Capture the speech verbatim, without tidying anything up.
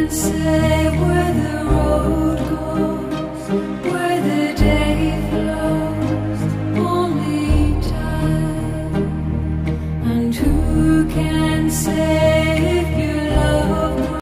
say where the road goes, where the day flows? Only time. And who can say